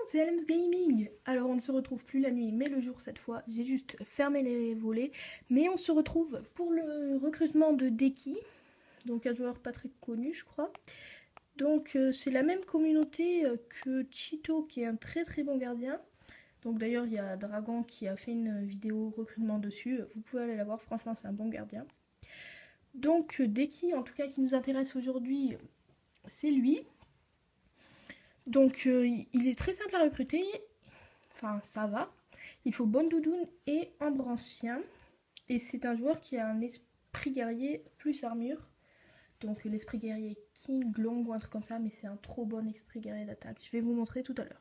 c'est LM's Gaming. Alors on ne se retrouve plus la nuit mais le jour cette fois, j'ai juste fermé les volets. Mais on se retrouve pour le recrutement de Deki, donc un joueur pas très connu je crois. Donc c'est la même communauté que Cheeto qui est un très très bon gardien. Donc d'ailleurs il y a Dragon qui a fait une vidéo recrutement dessus, vous pouvez aller la voir, franchement c'est un bon gardien. Donc Deki en tout cas qui nous intéresse aujourd'hui, c'est lui. Donc il est très simple à recruter, enfin ça va. Il faut Bonne Doudoune et Ambre Ancien. Et c'est un joueur qui a un esprit guerrier plus armure. Donc l'esprit guerrier King Long ou un truc comme ça, mais c'est un trop bon esprit guerrier d'attaque. Je vais vous montrer tout à l'heure.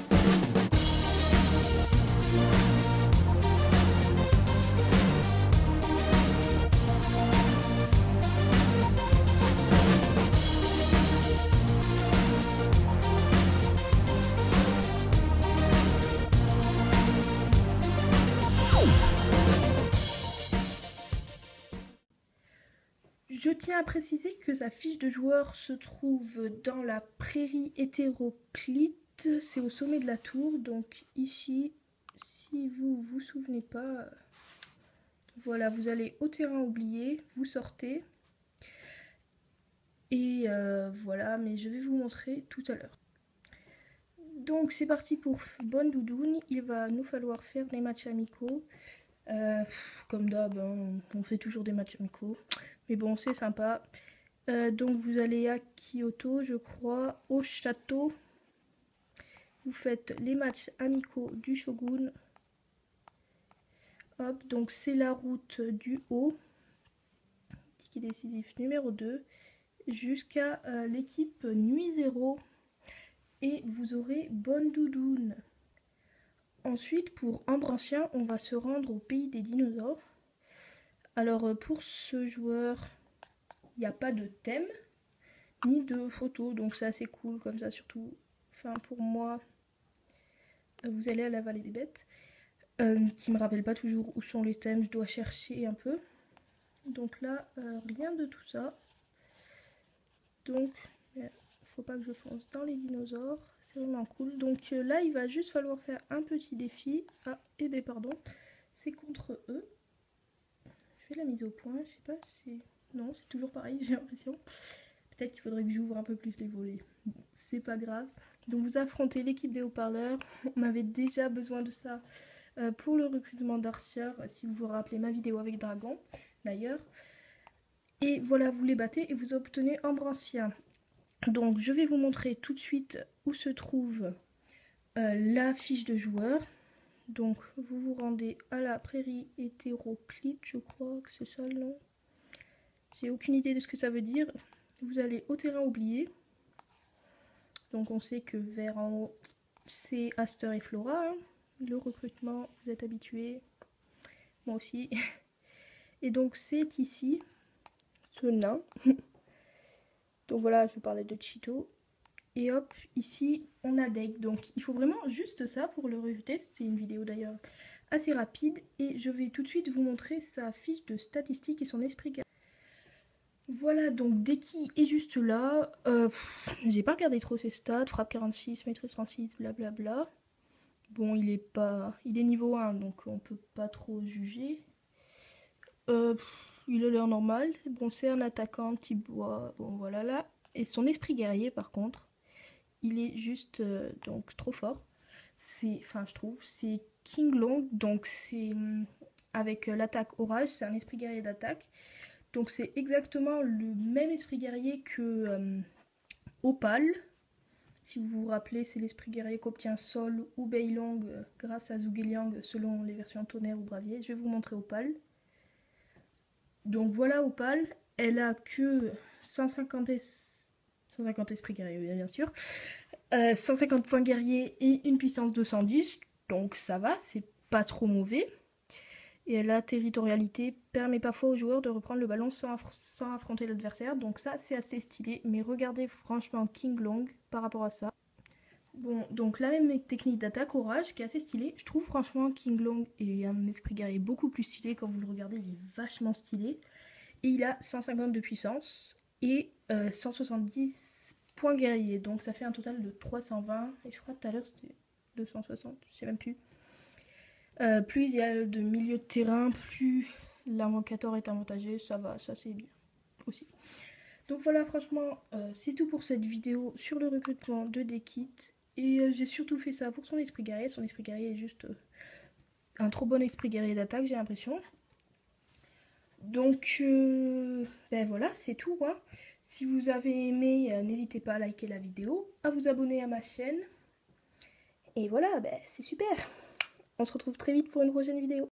Je tiens à préciser que sa fiche de joueur se trouve dans la prairie hétéroclite, c'est au sommet de la tour, donc ici, si vous vous souvenez pas, voilà, vous allez au terrain oublié, vous sortez, et voilà, mais je vais vous montrer tout à l'heure. Donc c'est parti pour Bonne Doudoune, il va nous falloir faire des matchs amicaux. Comme d'hab, hein, on fait toujours des matchs amicaux. Mais bon, c'est sympa. Donc vous allez à Kyoto, je crois, au château. Vous faites les matchs amicaux du Shogun. Hop, donc c'est la route du haut. Ticket décisif numéro 2. Jusqu'à l'équipe Nuit 0. Et vous aurez Bonne Doudoune. Ensuite, pour Ambre Ancien, on va se rendre au pays des dinosaures. Alors pour ce joueur, il n'y a pas de thème, ni de photo, donc c'est assez cool comme ça, surtout, enfin pour moi, vous allez à la vallée des bêtes, qui me rappelle pas toujours où sont les thèmes, je dois chercher un peu. Donc là, rien de tout ça. Donc, faut pas que je fonce dans les dinosaures, c'est vraiment cool. Donc là, il va juste falloir faire un petit défi. Ah, et ben pardon, c'est contre eux. Je fais la mise au point, je sais pas si... Non, c'est toujours pareil, j'ai l'impression. Peut-être qu'il faudrait que j'ouvre un peu plus les volets. Bon, c'est pas grave. Donc vous affrontez l'équipe des haut-parleurs. On avait déjà besoin de ça pour le recrutement d'Archer, si vous vous rappelez ma vidéo avec Dragon, d'ailleurs. Et voilà, vous les battez et vous obtenez Ambre Ancien. Donc je vais vous montrer tout de suite où se trouve la fiche de joueur. Donc vous vous rendez à la prairie hétéroclite, je crois que c'est ça le nom. J'ai aucune idée de ce que ça veut dire. Vous allez au terrain oublié. Donc on sait que vers en haut, c'est Aster et Flora. Hein. Le recrutement, vous êtes habitués. Moi aussi. Et donc c'est ici, ce nain. Donc voilà, je vous parlais de Cheeto. Et hop, ici, on a Deck. Donc il faut vraiment juste ça pour le recruter. C'était une vidéo d'ailleurs assez rapide. Et je vais tout de suite vous montrer sa fiche de statistiques et son esprit. Voilà, donc Deki est juste là. J'ai pas regardé trop ses stats. Frappe 46, maîtrise 36, blablabla. Bon, il est niveau 1, donc on peut pas trop juger. Il a l'air normal. Bon, c'est un attaquant petit bois. Bon, voilà là. Et son esprit guerrier, par contre, il est juste donc trop fort. Enfin, je trouve, c'est King Long, donc c'est avec l'attaque orage, c'est un esprit guerrier d'attaque. Donc c'est exactement le même esprit guerrier que Opal. Si vous vous rappelez, c'est l'esprit guerrier qu'obtient Sol ou Beilong grâce à Zhuge selon les versions tonnerre ou brasier. Je vais vous montrer Opal. Donc voilà Opal, elle a que 150 esprits guerriers bien sûr, 150 points guerriers et une puissance de 110, donc ça va, c'est pas trop mauvais. Et la territorialité permet parfois aux joueurs de reprendre le ballon sans affronter l'adversaire. Donc ça, c'est assez stylé. Mais regardez franchement King Long par rapport à ça. Bon, donc la même technique d'attaque, orage, qui est assez stylée. Je trouve franchement King Long est un esprit guerrier beaucoup plus stylé. Quand vous le regardez, il est vachement stylé. Et il a 150 de puissance et 170 points guerriers. Donc ça fait un total de 320. Et je crois que tout à l'heure, c'était 260, je sais même plus. Plus il y a de milieu de terrain, plus l'invocator est avantagé, ça va, ça c'est bien aussi. Donc voilà, franchement, c'est tout pour cette vidéo sur le recrutement de Dekit. Et j'ai surtout fait ça pour son esprit guerrier. Son esprit guerrier est juste un trop bon esprit guerrier d'attaque, j'ai l'impression. Donc, ben voilà, c'est tout, hein. Si vous avez aimé, n'hésitez pas à liker la vidéo, à vous abonner à ma chaîne. Et voilà, ben, c'est super. On se retrouve très vite pour une prochaine vidéo.